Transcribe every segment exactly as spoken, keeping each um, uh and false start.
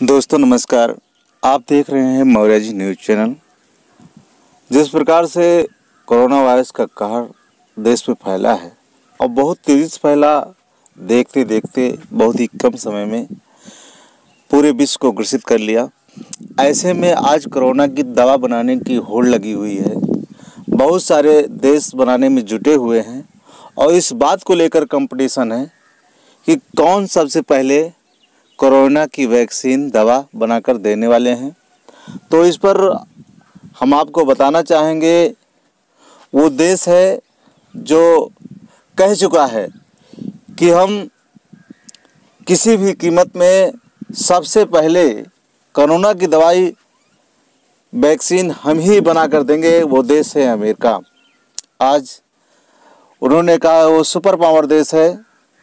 दोस्तों नमस्कार। आप देख रहे हैं मौर्य जी न्यूज़ चैनल। जिस प्रकार से कोरोना वायरस का कहर देश में फैला है और बहुत तेज़ी से फैला, देखते देखते बहुत ही कम समय में पूरे विश्व को ग्रसित कर लिया। ऐसे में आज कोरोना की दवा बनाने की होड़ लगी हुई है। बहुत सारे देश बनाने में जुटे हुए हैं और इस बात को लेकर कंपटीशन है कि कौन सबसे पहले कोरोना की वैक्सीन दवा बनाकर देने वाले हैं। तो इस पर हम आपको बताना चाहेंगे, वो देश है जो कह चुका है कि हम किसी भी कीमत में सबसे पहले कोरोना की दवाई वैक्सीन हम ही बनाकर देंगे। वो देश है अमेरिका। आज उन्होंने कहा वो सुपर पावर देश है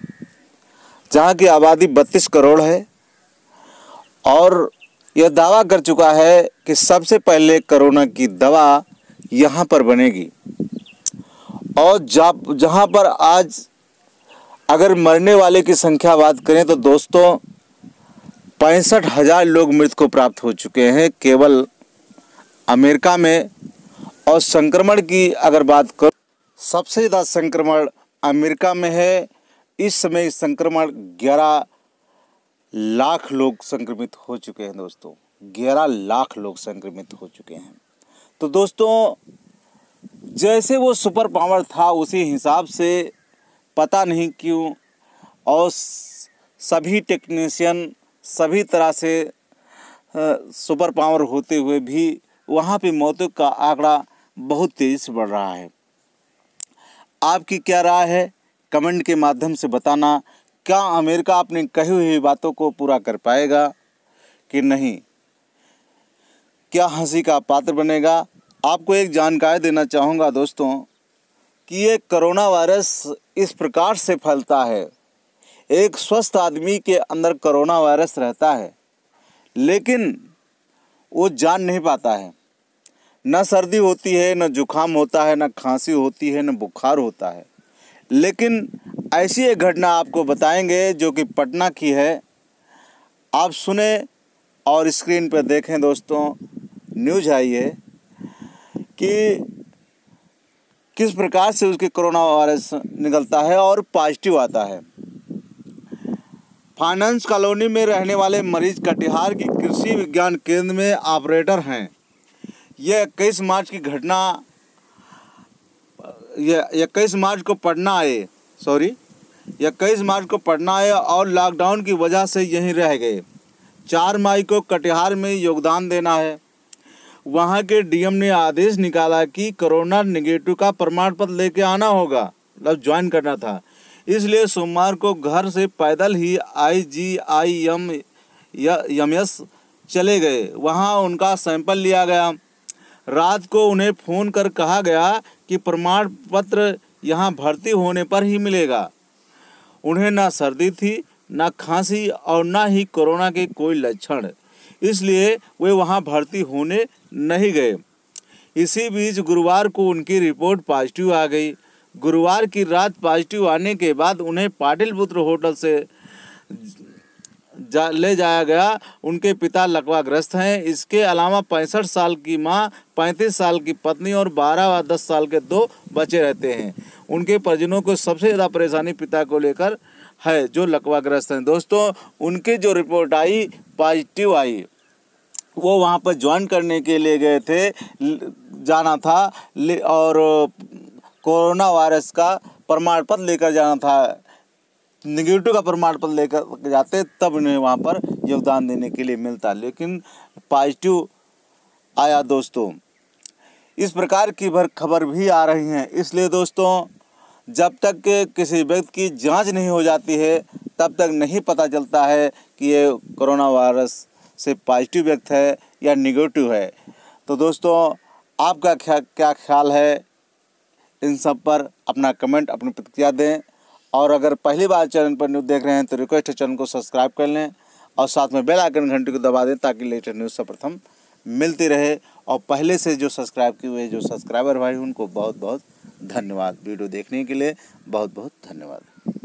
जहाँ की आबादी बत्तीस करोड़ है और यह दावा कर चुका है कि सबसे पहले कोरोना की दवा यहाँ पर बनेगी। और जहाँ पर आज अगर मरने वाले की संख्या बात करें तो दोस्तों पैंसठ हज़ार लोग मृत्यु को प्राप्त हो चुके हैं केवल अमेरिका में। और संक्रमण की अगर बात करो, सबसे ज़्यादा संक्रमण अमेरिका में है। इस समय इस संक्रमण ग्यारह लाख लोग संक्रमित हो चुके हैं। दोस्तों ग्यारह लाख लोग संक्रमित हो चुके हैं। तो दोस्तों जैसे वो सुपर पावर था उसी हिसाब से पता नहीं क्यों और सभी टेक्नीशियन सभी तरह से सुपर पावर होते हुए भी वहाँ पे मौतों का आंकड़ा बहुत तेज़ी से बढ़ रहा है। आपकी क्या राय है कमेंट के माध्यम से बताना। क्या अमेरिका अपनी कही हुई बातों को पूरा कर पाएगा कि नहीं? क्या हंसी का पात्र बनेगा? आपको एक जानकारी देना चाहूँगा दोस्तों कि ये कोरोना वायरस इस प्रकार से फैलता है। एक स्वस्थ आदमी के अंदर कोरोना वायरस रहता है लेकिन वो जान नहीं पाता है। न सर्दी होती है, न जुकाम होता है, न खांसी होती है, न बुखार होता है। लेकिन ऐसी एक घटना आपको बताएंगे जो कि पटना की है। आप सुने और स्क्रीन पर देखें दोस्तों। न्यूज़ आई है कि किस प्रकार से उसके कोरोना वायरस निकलता है और पॉजिटिव आता है। फाइनेंस कॉलोनी में रहने वाले मरीज कटिहार की कृषि विज्ञान केंद्र में ऑपरेटर हैं। यह इक्कीस मार्च की घटना यह इक्कीस मार्च को पटना आए सॉरी इक्कीस मार्च को पटना आए और लॉकडाउन की वजह से यहीं रह गए। चार मई को कटिहार में योगदान देना है। वहां के डीएम ने आदेश निकाला कि कोरोना नेगेटिव का प्रमाण पत्र लेके आना होगा, मतलब ज्वाइन करना था। इसलिए सोमवार को घर से पैदल ही I G I M M S चले गए। वहां उनका सैंपल लिया गया। रात को उन्हें फ़ोन कर कहा गया कि प्रमाण पत्र यहाँ भर्ती होने पर ही मिलेगा। उन्हें ना सर्दी थी, ना खांसी और ना ही कोरोना के कोई लक्षण, इसलिए वे वहाँ भर्ती होने नहीं गए। इसी बीच गुरुवार को उनकी रिपोर्ट पॉजिटिव आ गई। गुरुवार की रात पॉजिटिव आने के बाद उन्हें पाटिलपुत्र होटल से जा ले जाया गया। उनके पिता लकवाग्रस्त हैं। इसके अलावा पैंसठ साल की मां, पैंतीस साल की पत्नी और बारह व दस साल के दो बच्चे रहते हैं। उनके परिजनों को सबसे ज़्यादा परेशानी पिता को लेकर है जो लकवाग्रस्त हैं। दोस्तों उनकी जो रिपोर्ट आई पॉजिटिव आई, वो वहाँ पर ज्वाइन करने के लिए गए थे, जाना था और कोरोना वायरस का प्रमाण पत्र लेकर जाना था। निगेटिव का प्रमाण पत्र लेकर जाते तब उन्हें वहाँ पर योगदान देने के लिए मिलता, लेकिन पॉजिटिव आया। दोस्तों इस प्रकार की भर खबर भी आ रही हैं। इसलिए दोस्तों जब तक के किसी व्यक्ति की जांच नहीं हो जाती है तब तक नहीं पता चलता है कि ये कोरोना वायरस से पॉजिटिव व्यक्ति है या निगेटिव है। तो दोस्तों आपका क्या क्या ख्याल है इन सब पर? अपना कमेंट, अपनी प्रतिक्रिया दें। और अगर पहली बार चैनल पर न्यूज़ देख रहे हैं तो रिक्वेस्ट है चैनल को सब्सक्राइब कर लें और साथ में बेल आइकन घंटी को दबा दें ताकि लेटेस्ट न्यूज़ सर्वप्रथम मिलती रहे। और पहले से जो सब्सक्राइब किए हुए जो सब्सक्राइबर भाई उनको बहुत बहुत धन्यवाद। वीडियो देखने के लिए बहुत बहुत धन्यवाद।